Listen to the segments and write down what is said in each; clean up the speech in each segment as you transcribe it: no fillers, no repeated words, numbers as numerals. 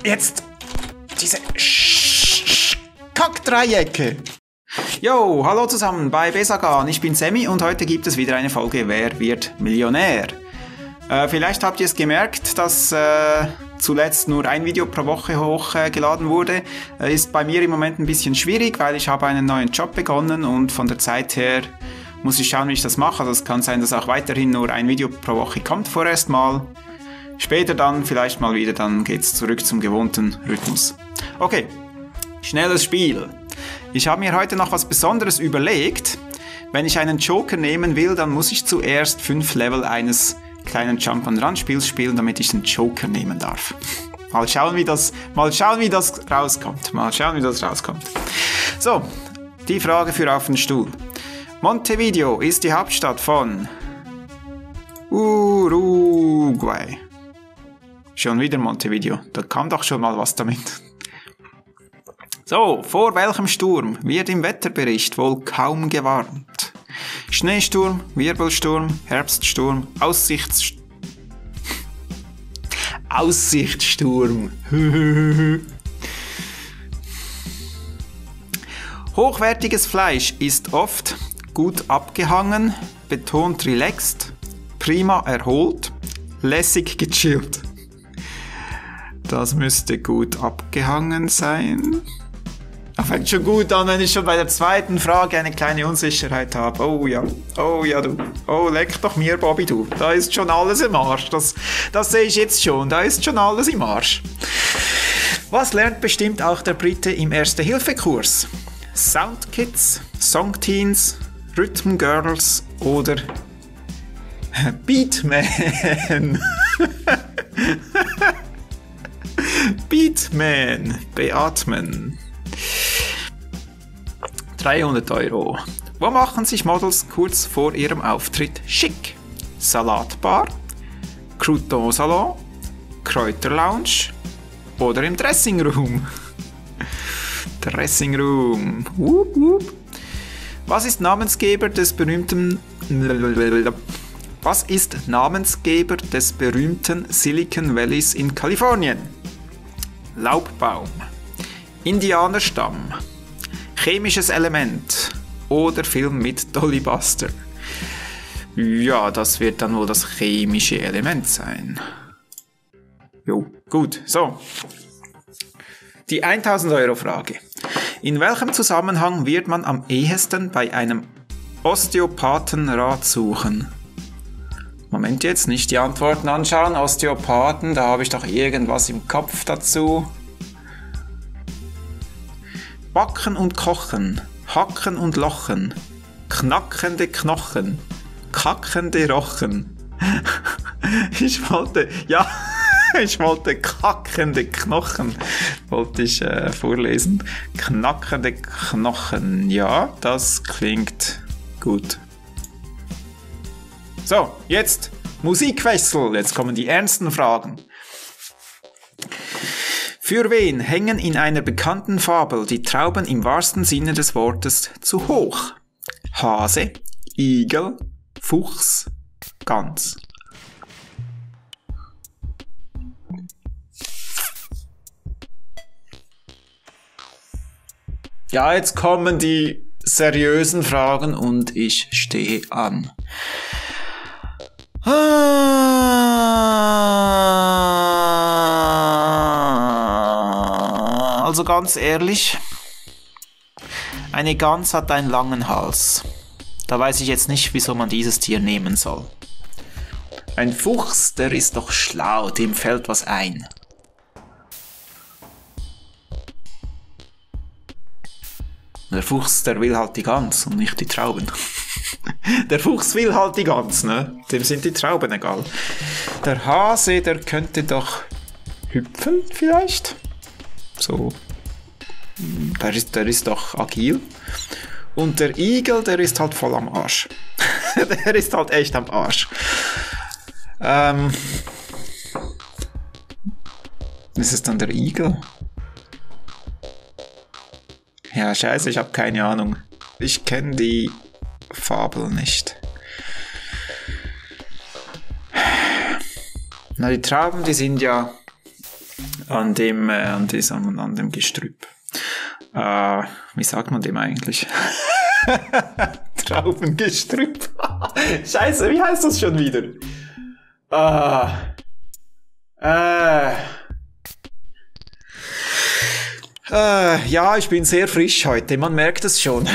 jetzt diese Kackdreiecke. Jo, hallo zusammen bei Besagan. Ich bin Sammy und heute gibt es wieder eine Folge Wer wird Millionär? Vielleicht habt ihr es gemerkt, dass zuletzt nur ein Video pro Woche hochgeladen wurde. Ist bei mir im Moment ein bisschen schwierig, weil ich habe einen neuen Job begonnen und von der Zeit her muss ich schauen, wie ich das mache. Also es kann sein, dass auch weiterhin nur ein Video pro Woche kommt vorerst mal. Später dann vielleicht mal wieder, dann geht es zurück zum gewohnten Rhythmus. Okay, schnelles Spiel. Ich habe mir heute noch was Besonderes überlegt. Wenn ich einen Joker nehmen will, dann muss ich zuerst 5 Level eines kleinen Jump-and-Run-Spiels spielen, damit ich den Joker nehmen darf. Mal schauen, wie das rauskommt. So, die Frage für auf den Stuhl. Montevideo ist die Hauptstadt von Uruguay. Schon wieder Montevideo. Da kam doch schon mal was damit. So, vor welchem Sturm wird im Wetterbericht wohl kaum gewarnt? Schneesturm, Wirbelsturm, Herbststurm, Aussichtssturm. Hochwertiges Fleisch ist oft gut abgehangen, betont relaxed, prima erholt, lässig gechillt. Das müsste gut abgehangen sein. Fängt schon gut an, wenn ich schon bei der zweiten Frage eine kleine Unsicherheit habe. Oh ja, du. Oh, leck doch mir, Bobby, du. Da ist schon alles im Arsch. Das sehe ich jetzt schon. Da ist schon alles im Arsch. Was lernt bestimmt auch der Brite im Erste-Hilfe-Kurs? Soundkids, Songteens, Rhythm Girls oder Beatman? Beatman. Beatmen. 300 €. Wo machen sich Models kurz vor ihrem Auftritt schick? Salatbar, Crouton-Salon, Kräuterlounge oder im Dressing-Room? Dressing-Room. Wup, wup. Was ist Namensgeber des berühmten Silicon Valleys in Kalifornien? Laubbaum, Indianerstamm, chemisches Element oder Film mit Dolly Buster? Ja, das wird dann wohl das chemische Element sein. Jo, gut, so. Die 1000 € Frage. In welchem Zusammenhang wird man am ehesten bei einem Osteopathen Rat suchen? Moment, jetzt nicht die Antworten anschauen. Osteopathen, da habe ich doch irgendwas im Kopf dazu. Backen und kochen, hacken und lochen, knackende Knochen, kackende Rochen. Ich wollte kackende Knochen, vorlesen. Knackende Knochen, ja, das klingt gut. So, jetzt Musikwechsel, jetzt kommen die ernsten Fragen. Für wen hängen in einer bekannten Fabel die Trauben im wahrsten Sinne des Wortes zu hoch? Hase, Igel, Fuchs, Gans. Ja, jetzt kommen die seriösen Fragen und ich stehe an. Also ganz ehrlich, eine Gans hat einen langen Hals. Da weiß ich jetzt nicht, wieso man dieses Tier nehmen soll. Ein Fuchs, der ist doch schlau, dem fällt was ein. Der Fuchs, der will halt die Gans und nicht die Trauben. Der Fuchs will halt die Gans, ne? Dem sind die Trauben egal. Der Hase, der könnte doch hüpfen vielleicht? So. Der ist doch agil. Und der Igel, der ist halt voll am Arsch. Der ist halt echt am Arsch. Ist es dann der Igel? Ja, scheiße, ich habe keine Ahnung. Ich kenne die Fabel nicht. Na, die Trauben, die sind ja an dem Gestrüpp. Wie sagt man dem eigentlich? Traubengestrüpp. Scheiße, wie heißt das schon wieder? Ja, ich bin sehr frisch heute, man merkt es schon.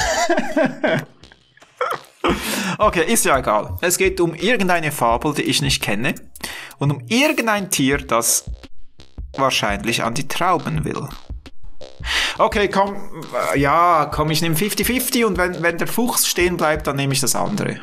Okay, ist ja egal. Es geht um irgendeine Fabel, die ich nicht kenne. Und um irgendein Tier, das wahrscheinlich an die Trauben will. Okay, komm, ich nehme 50-50 und wenn der Fuchs stehen bleibt, dann nehme ich das andere.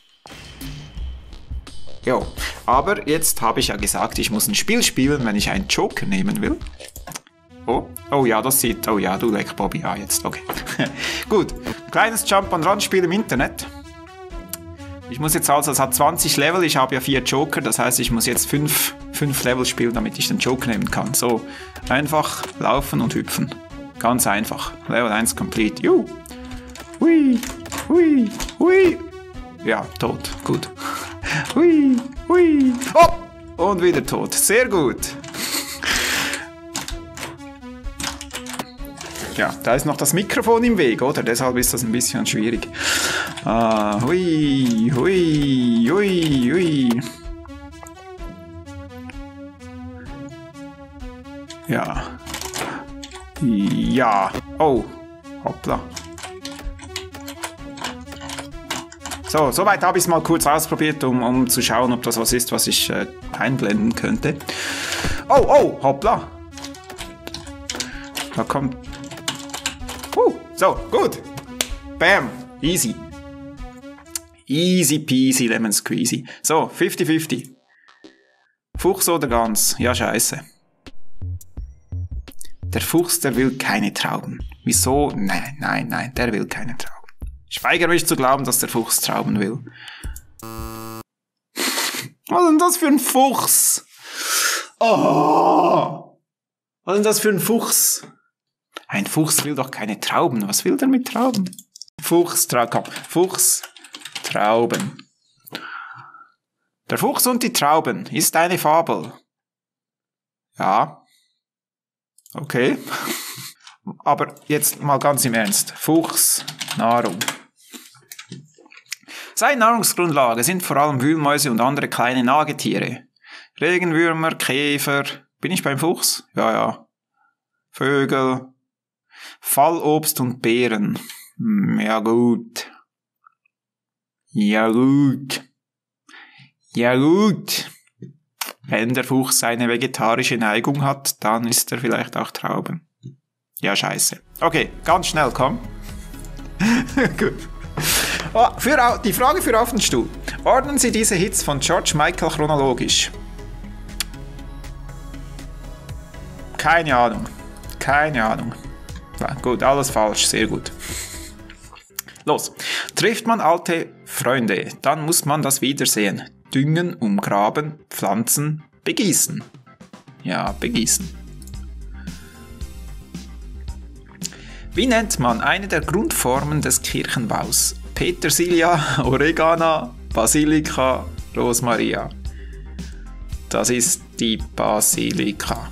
Jo, aber jetzt habe ich ja gesagt, ich muss ein Spiel spielen, wenn ich einen Joker nehmen will. Oh ja, du leck Bobby, ja jetzt, okay. Gut, kleines Jump-and-Run-Spiel im Internet. Ich muss jetzt also, es hat 20 Level, ich habe ja 4 Joker, das heißt, ich muss jetzt 5 Level spielen, damit ich den Joker nehmen kann. So, einfach laufen und hüpfen. Ganz einfach. Level 1 complete. Juhu. Hui, hui, hui. Ja, tot. Gut. Hui, hui. Oh! Und wieder tot. Sehr gut. Ja, da ist noch das Mikrofon im Weg, oder? Deshalb ist das ein bisschen schwierig. Hui, hui, hui, hui. Ja. Ja. Oh. Hoppla. So, soweit habe ich es mal kurz ausprobiert, um zu schauen, ob das was ist, was ich einblenden könnte. Oh, hoppla. Da kommt... so, gut. Bam. Easy. Easy peasy lemon squeezy. So, 50-50. Fuchs oder Gans? Ja, scheiße. Der Fuchs, der will keine Trauben. Wieso? Nein, der will keine Trauben. Ich weigere mich zu glauben, dass der Fuchs Trauben will. Was ist denn das für ein Fuchs? Oh! Was ist denn das für ein Fuchs? Ein Fuchs will doch keine Trauben. Was will der mit Trauben? Fuchs, Trauben. Der Fuchs und die Trauben ist eine Fabel. Ja. Okay. Aber jetzt mal ganz im Ernst. Fuchs, Nahrung. Seine Nahrungsgrundlage sind vor allem Wühlmäuse und andere kleine Nagetiere. Regenwürmer, Käfer. Bin ich beim Fuchs? Ja. Vögel. Fallobst und Beeren. Ja gut. Wenn der Fuchs eine vegetarische Neigung hat, dann isst er vielleicht auch Trauben. Ja, scheiße. Okay, ganz schnell, komm. Gut. Oh, die Frage für auf den Stuhl. Ordnen Sie diese Hits von George Michael chronologisch? Keine Ahnung. Ja, gut, alles falsch, sehr gut. Los. Trifft man alte Freunde, dann muss man das Wiedersehen. Düngen, umgraben, pflanzen, begießen. Ja, begießen. Wie nennt man eine der Grundformen des Kirchenbaus? Petersilia, Oregana, Basilika, Rosmaria. Das ist die Basilika.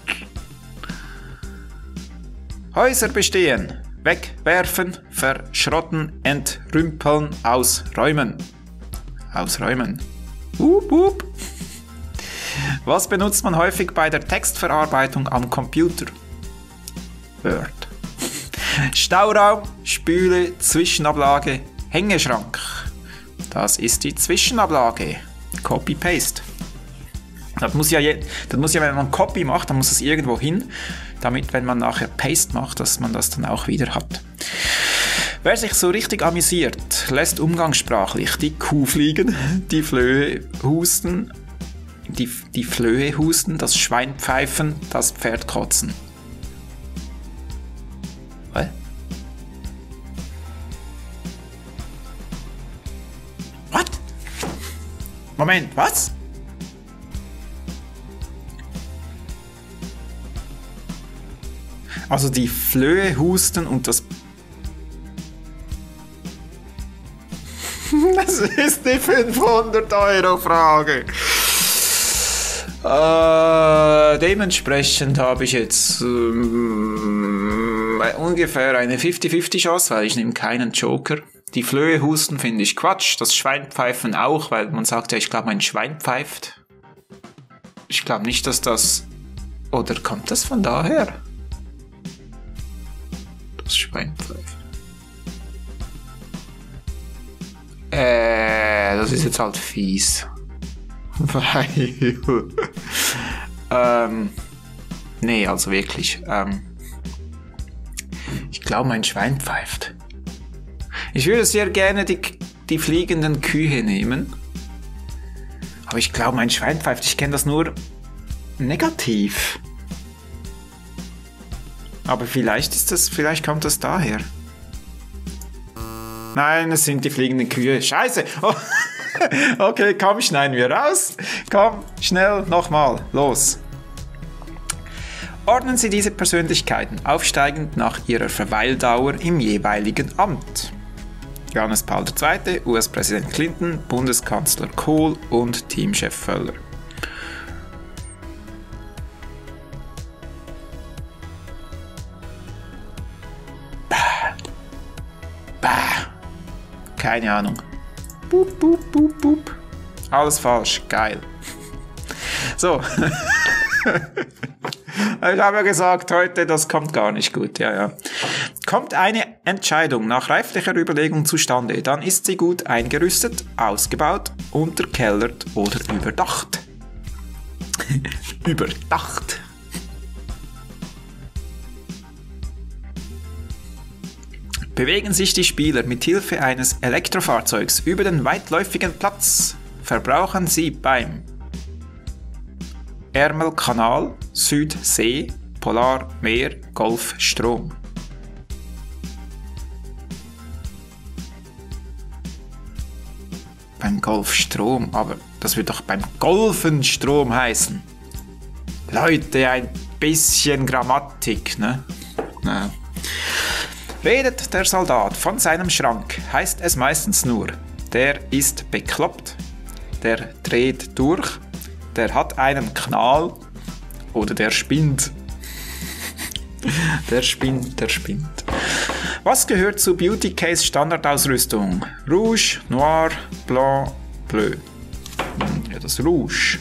Häuser bestehen. Wegwerfen, verschrotten, entrümpeln, ausräumen. Ausräumen. Hup. Was benutzt man häufig bei der Textverarbeitung am Computer? Word. Stauraum, Spüle, Zwischenablage, Hängeschrank. Das ist die Zwischenablage. Copy-Paste. Das muss ja, wenn man Copy macht, dann muss es irgendwo hin, damit, wenn man nachher Paste macht, dass man das dann auch wieder hat. Wer sich so richtig amüsiert, lässt umgangssprachlich die Kuh fliegen, die Flöhe husten, das Schwein pfeifen, das Pferd kotzen. Was? What? Moment, was? Also die Flöhe husten und das... Das ist die 500-Euro-Frage. Dementsprechend habe ich jetzt ungefähr eine 50-50 Chance, weil ich nehme keinen Joker. Die Flöhe husten finde ich Quatsch, das Schweinpfeifen auch, weil man sagt ja, ich glaube, ein Schwein pfeift. Ich glaube nicht, dass das... Oder kommt das von daher? Das Schwein pfeift. Das ist jetzt halt fies. Weil... nee, also wirklich. Ich glaube, mein Schwein pfeift. Ich würde sehr gerne die fliegenden Kühe nehmen. Aber ich glaube, mein Schwein pfeift. Ich kenne das nur negativ. Aber vielleicht kommt das daher. Nein, es sind die fliegenden Kühe. Scheiße! Oh. Okay, komm, schneiden wir raus. Komm, schnell, nochmal, los. Ordnen Sie diese Persönlichkeiten aufsteigend nach ihrer Verweildauer im jeweiligen Amt. Johannes Paul II., US-Präsident Clinton, Bundeskanzler Kohl und Teamchef Völler. Keine Ahnung. Boop, boop, boop, boop. Alles falsch. Geil. So. Ich habe ja gesagt, heute, das kommt gar nicht gut. Ja. Kommt eine Entscheidung nach reiflicher Überlegung zustande, dann ist sie gut eingerüstet, ausgebaut, unterkellert oder überdacht. Überdacht. Bewegen sich die Spieler mit Hilfe eines Elektrofahrzeugs über den weitläufigen Platz, verbrauchen sie beim Ärmelkanal, Südsee, Polarmeer, Golf, Strom. Beim Golfstrom, aber das wird doch beim Golfen Strom heißen. Leute, ein bisschen Grammatik, ne? Ja. Redet der Soldat von seinem Schrank, heißt es meistens nur, der ist bekloppt, der dreht durch, der hat einen Knall oder der spinnt. Der spinnt. Was gehört zu Beauty Case Standardausrüstung? Rouge, Noir, Blanc, Bleu. Ja, das Rouge.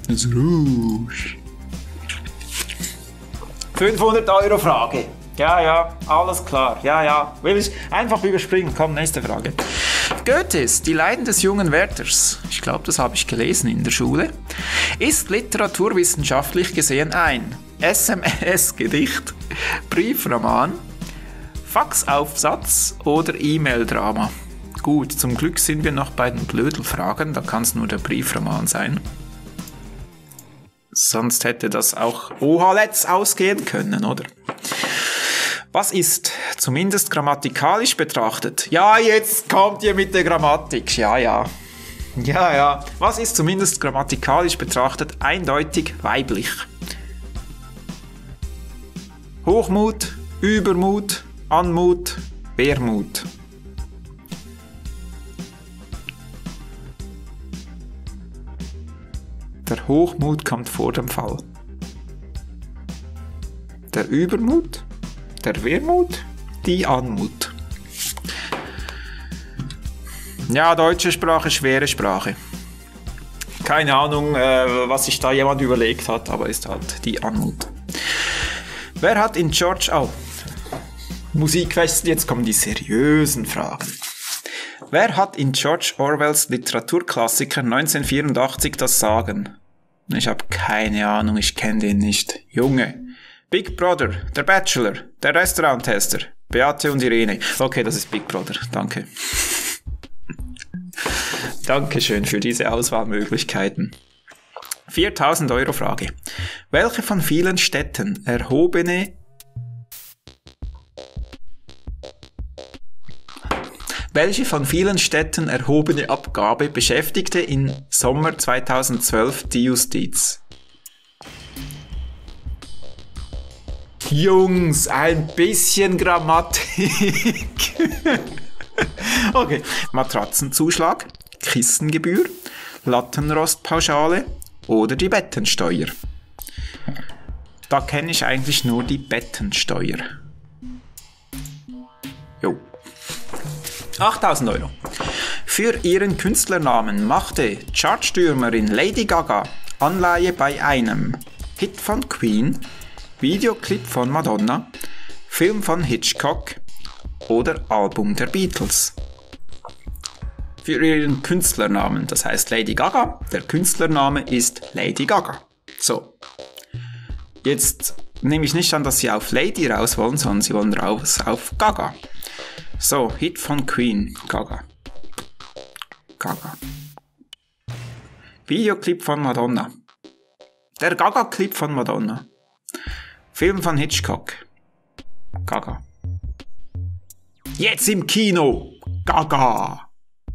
500 € Frage. Ja, alles klar. Ja. Will ich einfach überspringen. Komm, nächste Frage. Goethes Die Leiden des jungen Werthers, ich glaube, das habe ich gelesen in der Schule, ist literaturwissenschaftlich gesehen ein SMS-Gedicht, Briefroman, Faxaufsatz oder E-Mail-Drama. Gut, zum Glück sind wir noch bei den Blödelfragen, da kann es nur der Briefroman sein. Sonst hätte das auch OHLETS ausgehen können, oder? Was ist, zumindest grammatikalisch betrachtet... Ja, jetzt kommt ihr mit der Grammatik. Ja. Was ist zumindest grammatikalisch betrachtet eindeutig weiblich? Hochmut, Übermut, Anmut, Wermut. Der Hochmut kommt vor dem Fall. Der Übermut, der Wermut, die Anmut. Ja, deutsche Sprache, schwere Sprache. Keine Ahnung, was sich da jemand überlegt hat, aber ist halt die Anmut. Wer hat in George... Oh, Musikfest, jetzt kommen die seriösen Fragen. Wer hat in George Orwells Literaturklassiker 1984 das Sagen? Ich habe keine Ahnung, ich kenne den nicht. Junge. Big Brother, der Bachelor, der Restauranttester, Beate und Irene. Okay, das ist Big Brother, danke. Dankeschön für diese Auswahlmöglichkeiten. 4.000 € Frage. Welche von vielen Städten erhobene Abgabe beschäftigte im Sommer 2012 die Justiz? Jungs, ein bisschen Grammatik. Okay. Matratzenzuschlag, Kissengebühr, Lattenrostpauschale, oder die Bettensteuer? Da kenne ich eigentlich nur die Bettensteuer. Jo. 8.000 Euro. Für ihren Künstlernamen machte Chartstürmerin Lady Gaga Anleihe bei einem Hit von Queen, Videoclip von Madonna, Film von Hitchcock oder Album der Beatles. Für ihren Künstlernamen, das heißt Lady Gaga, der Künstlername ist Lady Gaga. So, jetzt nehme ich nicht an, dass sie auf Lady raus wollen, sondern sie wollen raus auf Gaga. So, Hit von Queen, Gaga. Gaga. Videoclip von Madonna. Der Gaga-Clip von Madonna. Film von Hitchcock. Gaga. Jetzt im Kino. Gaga.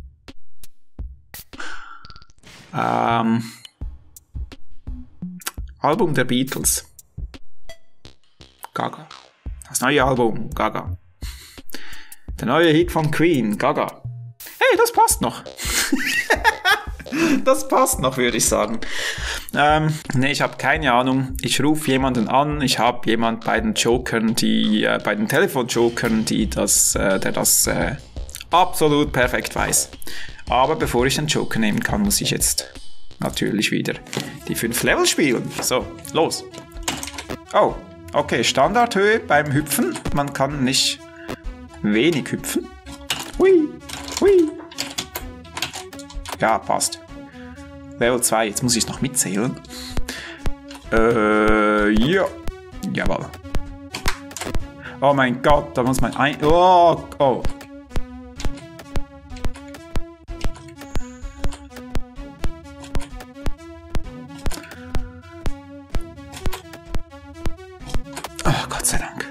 Album der Beatles. Gaga. Das neue Album. Gaga. Der neue Hit von Queen. Gaga. Hey, das passt noch. Das passt noch, würde ich sagen. Nee, ich habe keine Ahnung. Ich rufe jemanden an. Ich habe jemanden bei den Jokern, bei den Telefonjokern, der das absolut perfekt weiß. Aber bevor ich den Joker nehmen kann, muss ich jetzt natürlich wieder die 5 Level spielen. So, los. Oh, okay, Standardhöhe beim Hüpfen. Man kann nicht wenig hüpfen. Hui, hui. Ja, passt. Level 2, jetzt muss ich es noch mitzählen. Ja. Jawohl. Oh mein Gott, da muss man Oh, oh. Oh, Gott sei Dank.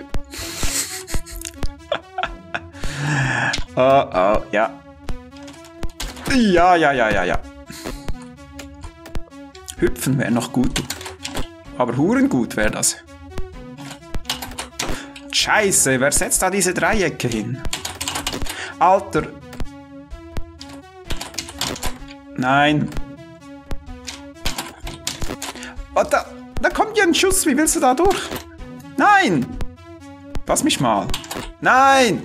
Oh, ja. Ja. Hüpfen wäre noch gut. Aber hurengut wäre das. Scheiße, wer setzt da diese Dreiecke hin? Alter. Nein. Oh, da kommt ja ein Schuss. Wie willst du da durch? Nein. Lass mich mal. Nein.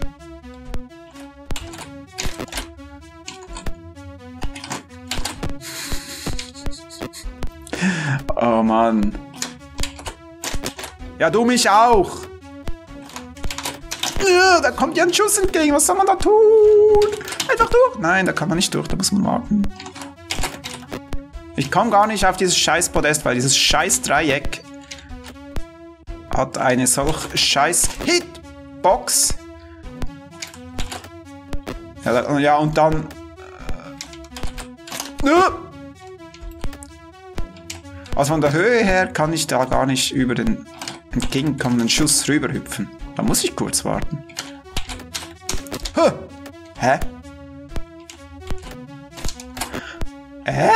Oh Mann. Ja, du mich auch. Ja, da kommt ja ein Schuss entgegen. Was soll man da tun? Einfach durch. Nein, da kann man nicht durch. Da muss man warten. Ich komme gar nicht auf dieses scheiß Podest, weil dieses scheiß Dreieck hat eine solch scheiß Hitbox. Ja, und dann... Also von der Höhe her kann ich da gar nicht über den entgegenkommenden Schuss rüberhüpfen. Da muss ich kurz warten. Hä? Hä?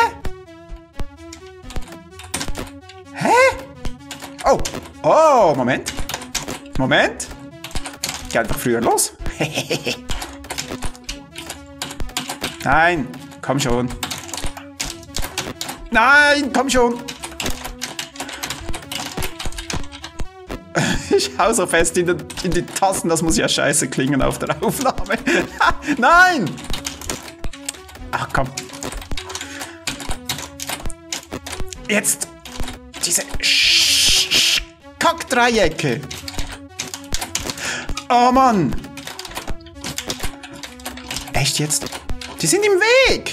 Oh, Moment. Geh einfach früher los. Nein, komm schon. Nein, komm schon. Ich hau so fest in die Tasten, das muss ja scheiße klingen auf der Aufnahme. Nein! Ach komm. Jetzt diese Kackdreiecke. Oh Mann. Echt jetzt? Die sind im Weg.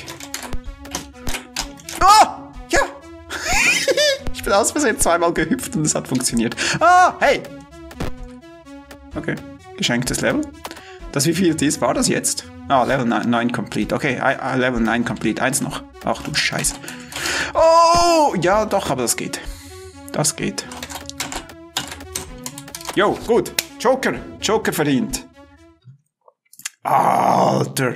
Oh! Ja! Ich bin aus Versehen zweimal gehüpft und es hat funktioniert. Ah, hey! Okay, geschenktes Level. Das wievielte ist, war das jetzt? Ah, Level 9 complete. Okay, Level 9 complete. 1 noch. Ach du Scheiße. Oh, ja doch, aber das geht. Das geht. Jo, gut. Joker verdient. Alter.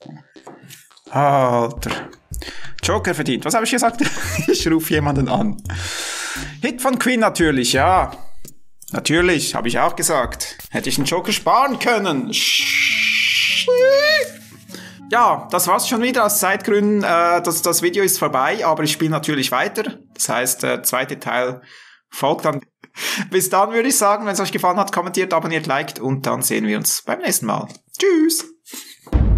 Joker verdient. Was habe ich gesagt? Ich rufe jemanden an. Hit von Queen natürlich, ja. Natürlich, habe ich auch gesagt. Hätte ich einen Joker sparen können. Ja, das war's schon wieder aus Zeitgründen. Das Video ist vorbei, aber ich spiele natürlich weiter. Das heißt, der zweite Teil folgt dann. Bis dann würde ich sagen, wenn es euch gefallen hat, kommentiert, abonniert, liked und dann sehen wir uns beim nächsten Mal. Tschüss!